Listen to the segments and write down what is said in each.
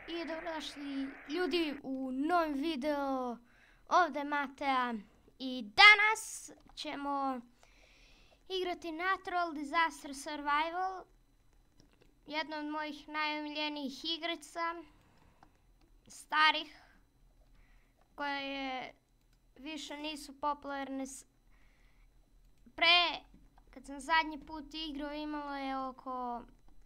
I dobrodošli ljudi u novi video. Ovdje Matea i danas ćemo igrati Natural Disaster Survival. Jedna od mojih najomiljenijih igrica, starih, koje više nisu popularne. Kad sam zadnji put igrao, imalo je oko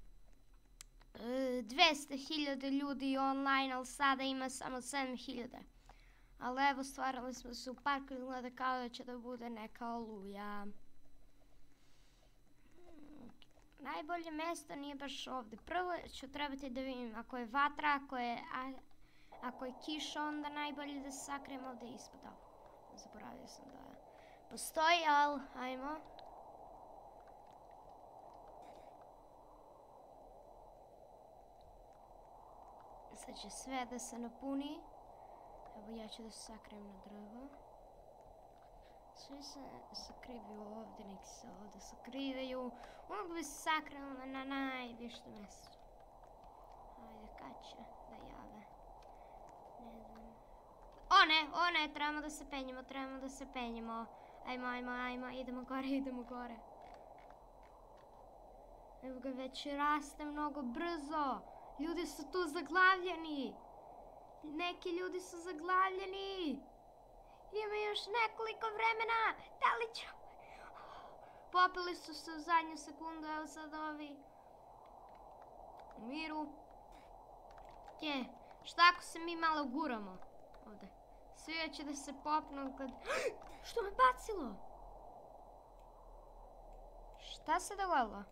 200.000 ljudi online, ali sada ima samo 7.000. Ali evo, stvarali smo se u parku, izgleda kao da će da bude neka oluja. Najbolje mjesto nije baš ovdje. Prvo ću trebati da vidim ako je vatra, ako je kiša, onda najbolje da se sakrijem ovdje ispod. Zaboravio sam da postoji, ali ajmo. Sad će sve da se napuni. Evo, ja ću da se sakrijem na drvo. Svi se sakrivaju ovdje, neki se ovdje sakrivaju. Mogu bi se sakrijemo na najviše mjesto. Ajde, kad će da jave? Ne znam. O ne, trebamo da se penjemo, Ajmo, idemo gore. Evo ga, već raste mnogo brzo. Ljudi su tu zaglavljeni. Neki ljudi su zaglavljeni. Ima još nekoliko vremena. Da li ću? Popili su se u zadnju sekundu. Evo sad ovi u miru. Šta ako se mi malo guramo ovdje? Svi će da se popnu kad... Što me bacilo? Šta se dogodilo?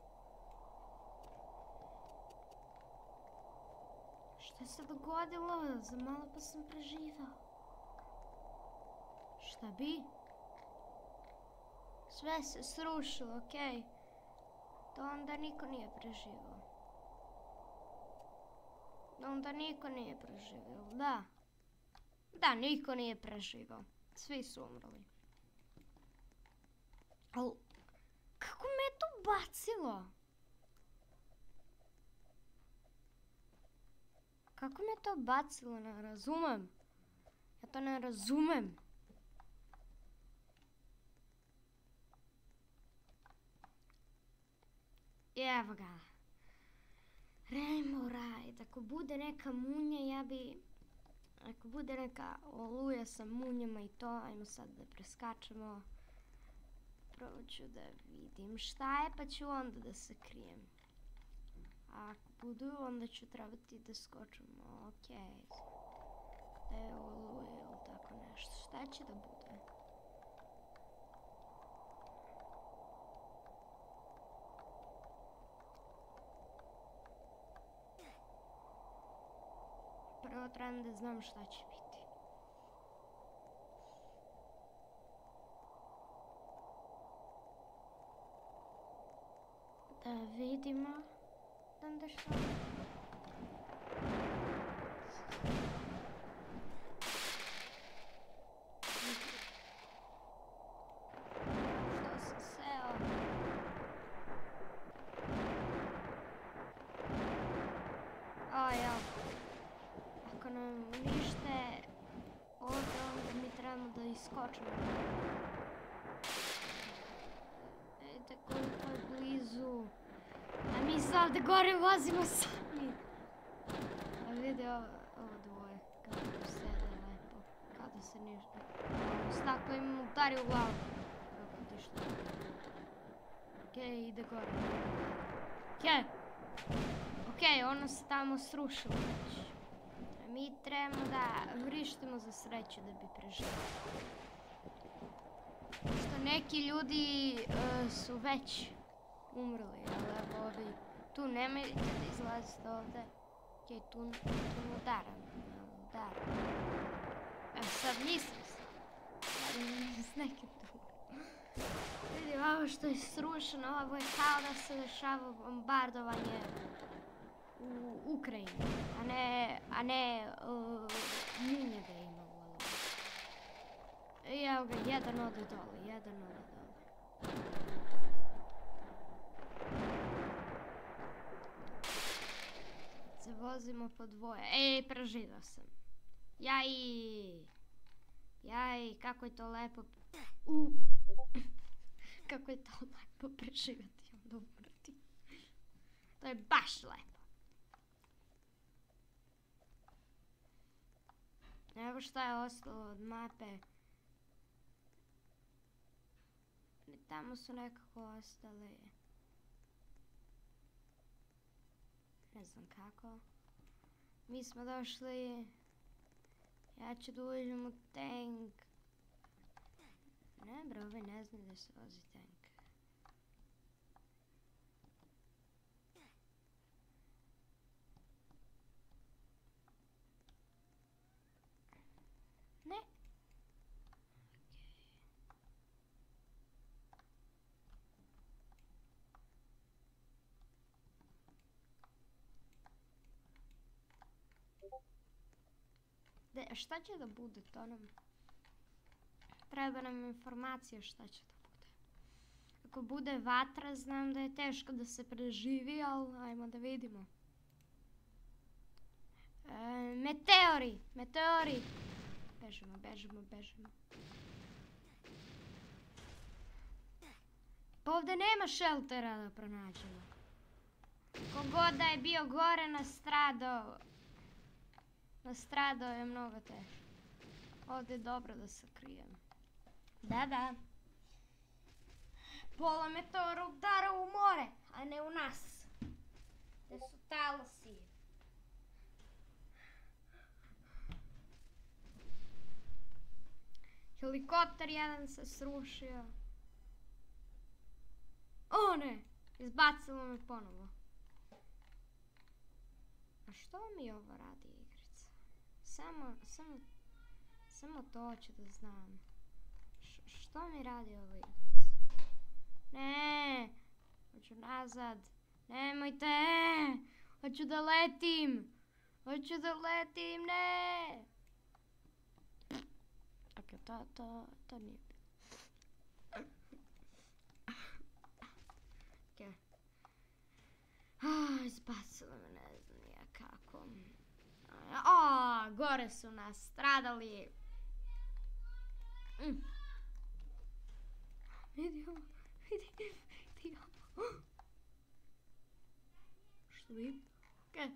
Šta se dogodilo? Za malo pa sam preživao. Šta bi? Sve se srušilo, okej. To onda niko nije preživao. Da. Da, niko nije preživao. Svi su umrli. Ali, kako me je to bacilo? Kako me to bacilo? Ne razumem. Ja to ne razumem. Evo ga. Rainbow Ride. Ako bude neka munja, ako bude neka oluja sa munjama i to, ajmo sad da preskačemo. Prvo ću da vidim šta je, pa ću onda da se krijem. A ako budu, onda ću trebati da skočim. Okej. Evo oluje ili tako nešto. Šta će da bude? Prvo trebam da znam šta će biti. Da vidimo. Onda što? Što sam seo? Ako nam unište ovdje, onda mi trebamo da iskočimo. Vidite koliko je blizu. A mi se ovdje gore vozimo sami. A vidi ovo dvoje. Kako sede lepo. Kao da se ništa. Staklo im udari u glavu. Kako ti što? Okej, ide gore. Okej, ono se tamo srušilo već. A mi trebamo da vrištimo za sreću da bi preživjeli. Što neki ljudi su već umrli, ali evo ovi tu nemojte da izlazite ovdje. Okej, tu ne udaram. Evo sad nisam se. S nekim tu. Vidi ovo što je srušeno, ovo je kao da se dešava bombardovanje u Ukrajini, a ne munje da ima u Oluji. Evo ga, jedan ode dole. se vozimo po dvoje. Ej, preživao sam. Jaj, kako je to lepo. Kako je to lepo preživjeti, onda umrti. To je baš lepo. Evo šta je ostalo od mape. Tamo su nekako ostali. Ne znam kako. Mi smo došli. Ja ću da uđem u tank. Ne bro, ovaj ne zna da se vozi tank. Ne. Šta će da bude to nam? Treba nam informacija šta će da bude. Ako bude vatra, znam da je teško da se preživi, ali ajmo da vidimo. Meteori! Bežimo. Pa ovdje nema šeltera da pronađemo. Kogod da je bio gore nastradao je mnogo teško. Ovdje je dobro da se krijem. Da. Pola meteora udara u more, a ne u nas. Gdje su talosi. Helikopter jedan se srušio. O ne! Izbacilo me ponovo. A što mi ovo radi igrica? Samo to hoću da znam. Što mi radi ovo igrica? Ne! Hoću nazad. Nemojte! Hoću da letim! Ne! Ok, to nije bilo. Ok. Izbacilo me, ne znam ja kako. Gore su nas stradali. Vidi ovo. Što vidim? Ok.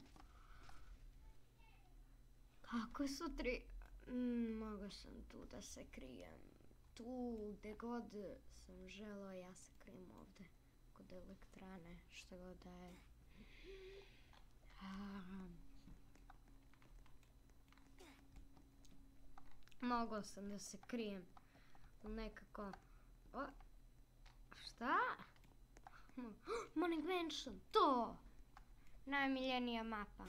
Kako su tri... Mogao sam tu da se krijem. Tu gdje god sam želao, ja se krijem ovdje. Kod elektrane, što god da je. Mogao sam da se krijem nekako... Šta? Morning Mansion, to! Najomiljenija mapa.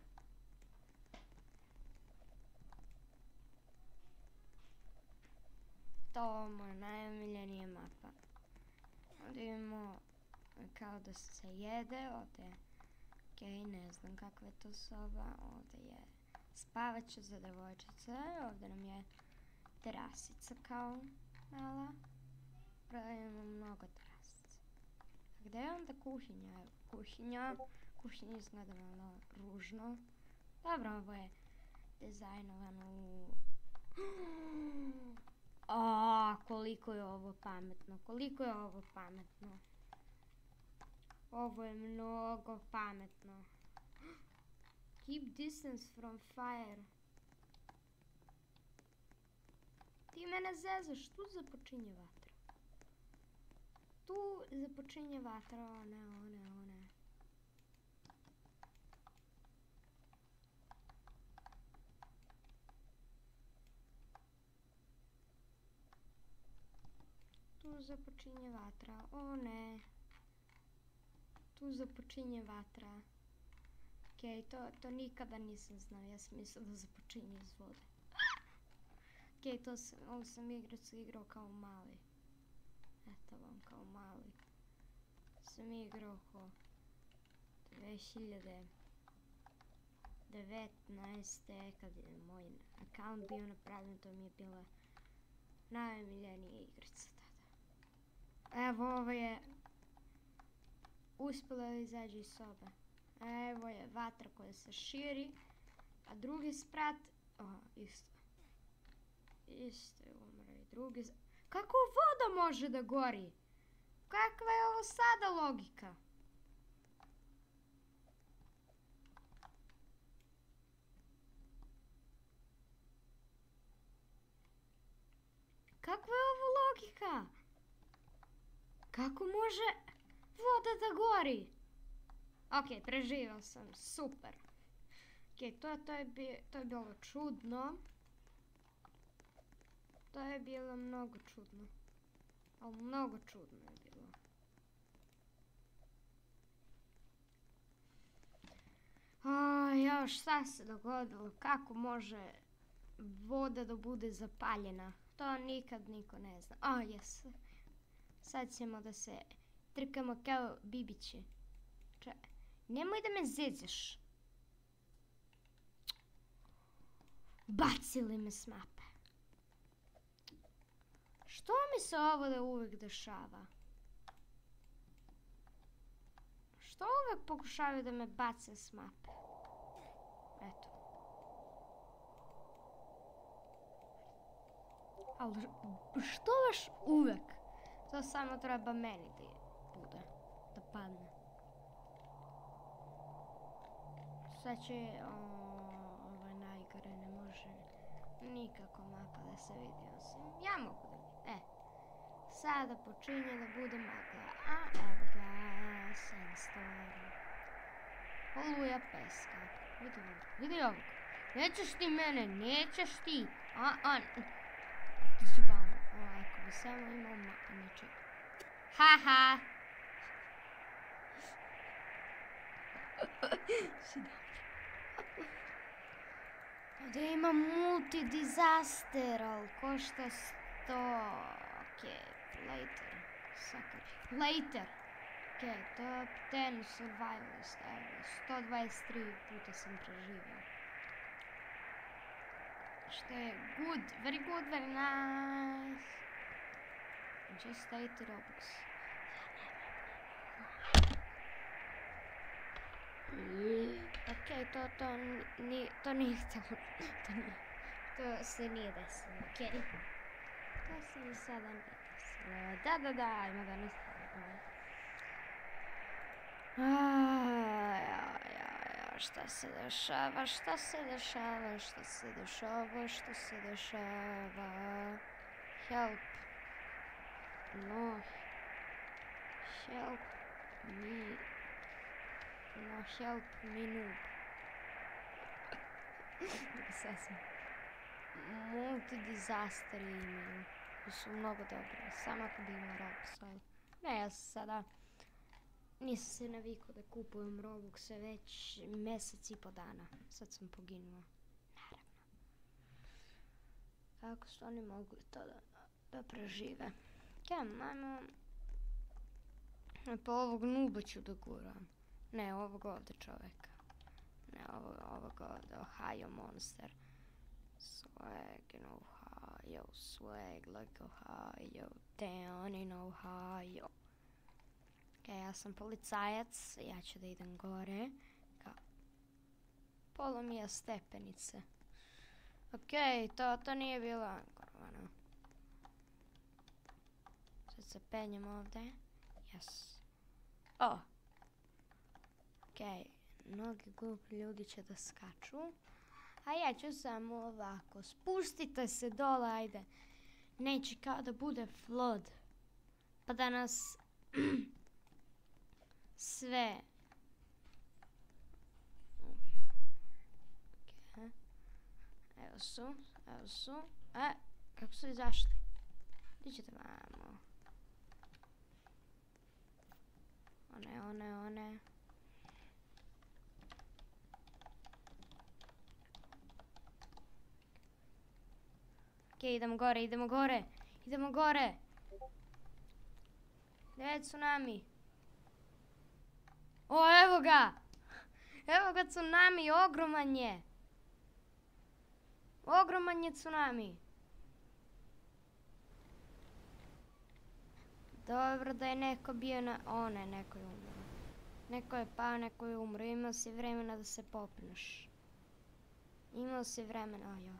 To moja najomiljenija mapa. Ovdje imamo kao da se jede, ovdje okej, ne znam kakva je to soba, ovdje je spavaća za devojčice, ovdje nam je terasica kao mala, imamo mnogo terasica. Gdje je onda kuhinja? Kuhinja izgleda malo ružno. Dobro, ovo je dizajnovano u... koliko je ovo pametno. Ovo je mnogo pametno. Keep distance from fire. Ti mene zezaš, tu započinje vatra. O ne. Tu započinje vatra, o ne. Okej, to nikada nisam znao, ja sam mislila da započinje iz vode. Okej, ovu sam igricu igrao kao mali. Eto vam, kao mali. Sam igrao oko 2019. Kad je moj account bio napravljen, to mi je bila najomiljenija igrica tada. Evo, ovo je uspjela da izađe iz sobe. Evo je vatra koja se širi. A drugi sprat... isto. Isto je umre i drugi... Kako voda može da gori? Kakva je ovo sada logika? Kakva je ovo logika? Kako može voda da gori? Ok, preživao sam, super. Ok, to je bilo čudno. To je bilo mnogo čudno. Ali mnogo čudno je bilo. Još šta se dogodilo? Kako može voda da bude zapaljena? To nikad niko ne zna. Jes. Sad ćemo da se trkamo kao bibići. Nemoj da me zezaš. Bacili me s mape. Što mi se ovo da uvijek dešava? Što uvijek pokušavaju da me bace s mape? Eto. Ali što baš uvijek? To samo treba meni da bude. Da padne. Sad će... Ovo je najgore, ne može nikako mapa da se vidi osim. Ja mogu da vidim. Sada počinje da bude magla. Evo ga, sandstorm. Oluja peska. Vidi ovog. Nećeš ti mene, nećeš ti. Ti si vamo. Ako bi samo imao znači. Haha. Si dobro. Da ima multi-disaster, ali košta 100. Okej, later. Sakar. Later. Okej, top 10 survivalist. Evo, 123 puta sam preživio. Što je good, very nice. Just 80 Robux. Okej, to nije htjelo. To se nije desilo, okej. To se mi sada nije desilo. Da, ima danas. Šta se dešava? Help. No. Help me. No, help me noob. Sasvim. Multi-disaster imaju. To su mnogo dobri. Samo ako bi imao Robux, ali... Ne, ja sada... Nisam se navikao da kupujem Robuxe već mjesec i po dana. Sad sam poginuo. Naravno. Kako su oni mogli to da prežive? Ajmo... Pa ovog nuba ću da guram. Ne, ovog ovdje čovjeka. Ne, ovog ovdje, Ohio Monster. Swag in Ohio, swag like Ohio, down in Ohio. Ok, ja sam policajac, ja ću da idem gore. Polomija stepenice. Ok, to nije bilo ankorovano. Sad se penjem ovdje. Yes. Ok, mnogi glupi ljudi će da skaču. A ja ću samo ovako. Spustite se dole, ajde. Neće kao da bude flood. Pa da nas... sve... Okay. Evo su. Kako su izašli? Gdje ćete vamo? One. Okej, idemo gore. Gdje je tsunami? Evo ga! Evo ga tsunami, ogroman je! Ogroman je tsunami! Dobro da je neko bio na... neko je umro. Neko je pao, neko je umro. Imao si vremena da se popneš. Imao si vremena, ja.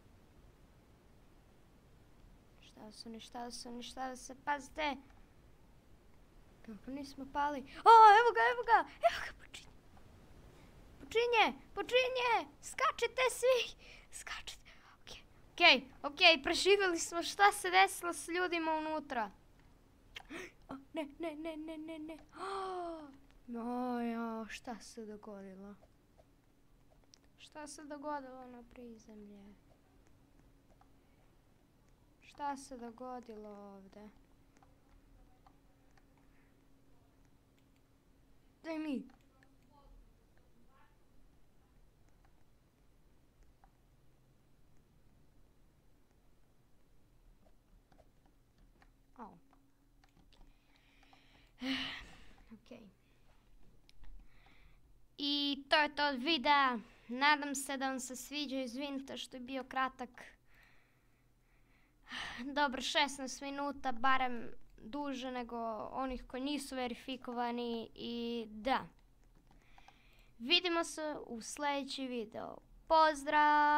Šta se, pazite! Kako nismo pali? O, evo ga! Počinje! Skačite svi! Skačite! Okej, preživjeli smo. Šta se desilo s ljudima unutra? Ne. Šta se dogodilo? Šta se dogodilo na prizemlje? Šta se dogodilo ovdje? Daj mi! Okej. I to je to od videa. Nadam se da vam se sviđa. Izvinite što je bio kratak. Dobro, 16 minuta, barem duže nego onih koji nisu verifikovani. I da. Vidimo se u sljedeći video. Pozdrav!